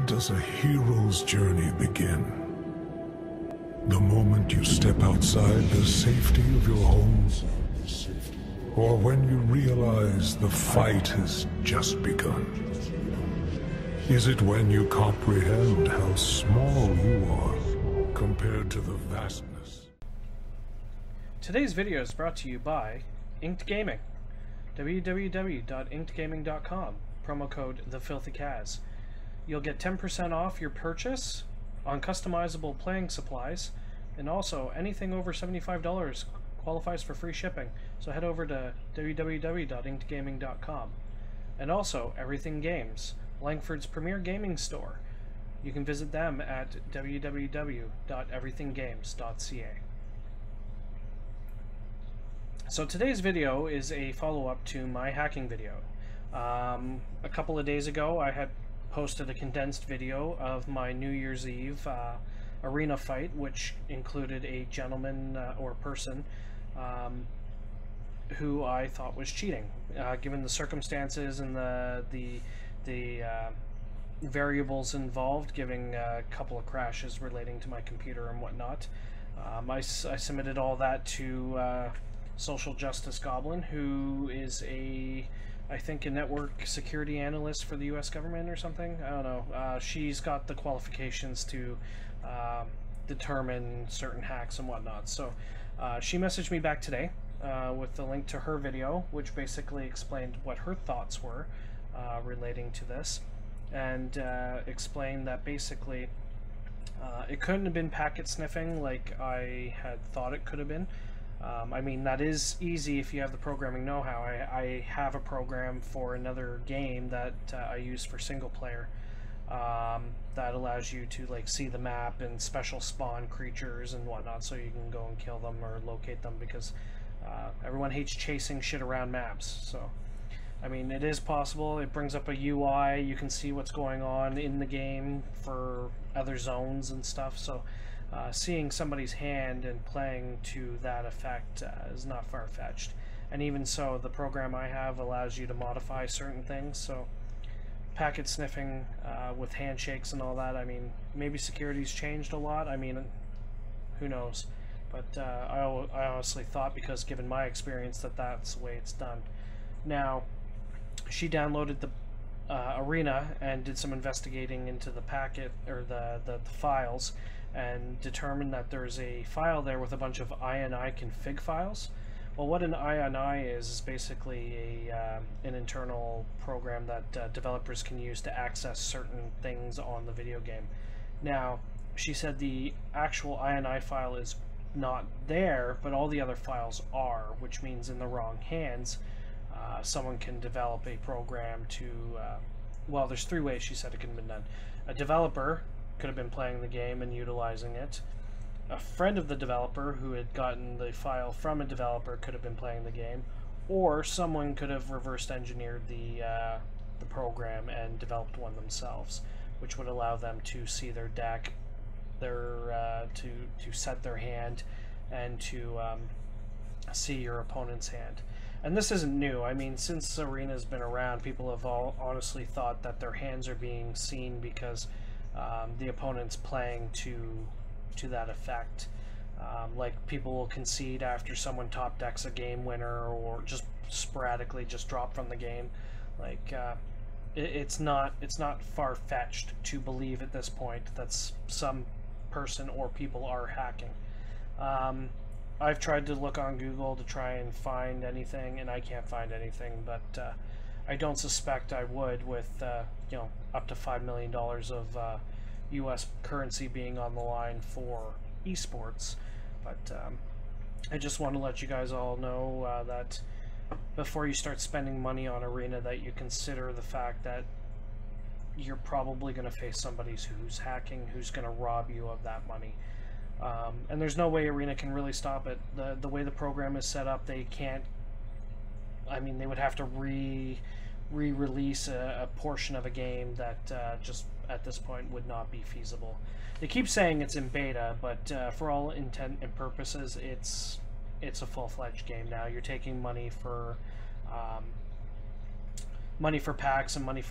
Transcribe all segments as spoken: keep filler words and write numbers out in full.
does a hero's journey begin? The moment you step outside the safety of your home, or when you realize the fight has just begun? Is it when you comprehend how small you are compared to the vastness? Today's video is brought to you by Inked Gaming. w w w dot inked gaming dot com. Promo code TheFilthyCaz. You'll get ten percent off your purchase on customizable playing supplies, and also anything over seventy-five dollars qualifies for free shipping. So head over to w w w dot inked gaming dot com. And also Everything Games, Langford's premier gaming store. You can visit them at w w w dot everything games dot c a. So today's video is a follow-up to my hacking video. Um, a couple of days ago I had posted a condensed video of my New Year's Eve uh, arena fight, which included a gentleman uh, or person um, who I thought was cheating, uh, given the circumstances and the the the uh, variables involved, giving a couple of crashes relating to my computer and whatnot. Um, I, I submitted all that to uh, Social Justice Goblin, who is a, I think, a network security analyst for the U S government or something. I don't know. Uh, she's got the qualifications to uh, determine certain hacks and whatnot. So uh, she messaged me back today uh, with the link to her video, which basically explained what her thoughts were uh, relating to this, and uh, explained that basically uh, it couldn't have been packet sniffing like I had thought it could have been. Um, I mean, that is easy if you have the programming know-how. I, I have a program for another game that uh, I use for single player um, that allows you to like see the map and special spawn creatures and whatnot, so you can go and kill them or locate them, because uh, everyone hates chasing shit around maps. So I mean, it is possible. It brings up a U I. You can see what's going on in the game for other zones and stuff. So Uh, seeing somebody's hand and playing to that effect uh, is not far-fetched. And even so, the program I have allows you to modify certain things. So packet sniffing uh, with handshakes and all that, I mean, maybe security's changed a lot. I mean, who knows? But uh, I, I honestly thought, because given my experience, that that's the way it's done. Now, she downloaded the uh, arena and did some investigating into the packet, or the, the, the files, and determined that there's a file there with a bunch of I N I config files. Well, what an I N I is is basically a um, an internal program that uh, developers can use to access certain things on the video game. Now, she said the actual I N I file is not there, but all the other files are, which means in the wrong hands, uh, someone can develop a program to, uh, well, there's three ways she said it could have been done. A developer could have been playing the game and utilizing it. A friend of the developer who had gotten the file from a developer could have been playing the game, or someone could have reversed engineered the uh, the program and developed one themselves, which would allow them to see their deck, their uh, to to set their hand, and to um, see your opponent's hand. And this isn't new. I mean, since Arena's been around, people have all honestly thought that their hands are being seen because Um, the opponent's playing to to that effect. Um, like, people will concede after someone top decks a game winner, or just sporadically just drop from the game. Like, uh, it, it's not it's not far-fetched to believe at this point that some person or people are hacking. Um, I've tried to look on Google to try and find anything, and I can't find anything, but uh, I don't suspect I would, with uh, you know, up to five million dollars of uh, U S currency being on the line for eSports. But um, I just want to let you guys all know uh, that before you start spending money on Arena, that you consider the fact that you're probably going to face somebody who's hacking, who's going to rob you of that money. Um, and there's no way Arena can really stop it. The, the way the program is set up, they can't. I mean, they would have to re re-release a, a portion of a game that uh, just at this point would not be feasible. They keep saying it's in beta, but uh, for all intent and purposes, it's it's a full-fledged game now. You're taking money for um, money for packs and money for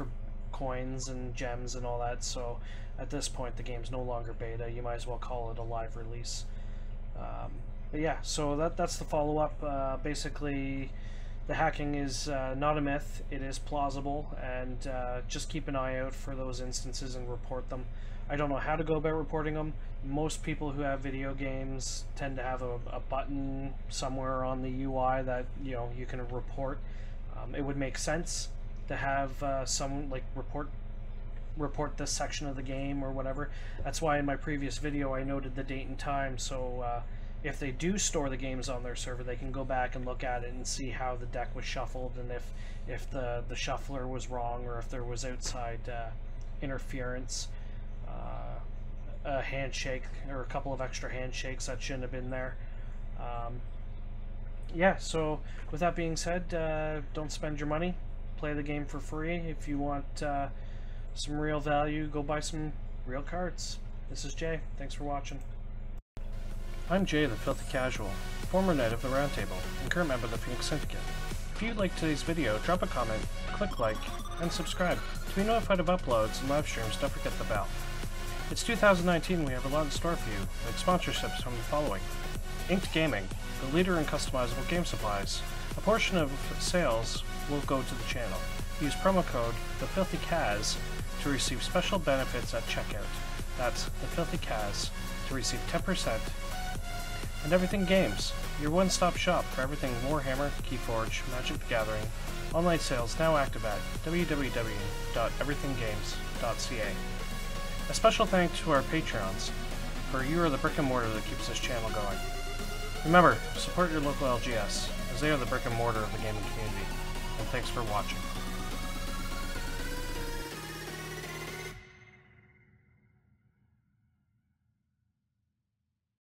coins and gems and all that, so at this point the game's no longer beta. You might as well call it a live release. Um, but yeah, so that that's the follow-up. Uh, basically, the hacking is uh, not a myth. It is plausible, and uh, just keep an eye out for those instances and report them. I don't know how to go about reporting them. Most people who have video games tend to have a, a button somewhere on the U I that, you know, you can report. Um, it would make sense to have uh, some like report report this section of the game or whatever. That's why in my previous video I noted the date and time, so uh, if they do store the games on their server, they can go back and look at it and see how the deck was shuffled, and if if the the shuffler was wrong, or if there was outside uh, interference, uh, a handshake or a couple of extra handshakes that shouldn't have been there. Um, yeah, so with that being said, uh, don't spend your money. Play the game for free. If you want uh, some real value, go buy some real cards. This is Jay. Thanks for watching. I'm Jay, the Filthy Casual, former knight of the Round Table, and current member of the Phoenix Syndicate. If you liked today's video, drop a comment, click like, and subscribe. To be notified of uploads and live streams, don't forget the bell. It's two thousand nineteen, we have a lot in store for you, like sponsorships from the following. Inked Gaming, the leader in customizable game supplies. A portion of sales will go to the channel. Use promo code TheFilthyCaz to receive special benefits at checkout. That's TheFilthyCaz to receive ten percent. And Everything Games, your one-stop shop for everything Warhammer, Keyforge, Magic the Gathering. Online sales now active at w w w dot everything games dot c a. A special thanks to our Patreons, for you are the brick and mortar that keeps this channel going. Remember, support your local L G S, as they are the brick and mortar of the gaming community. And thanks for watching.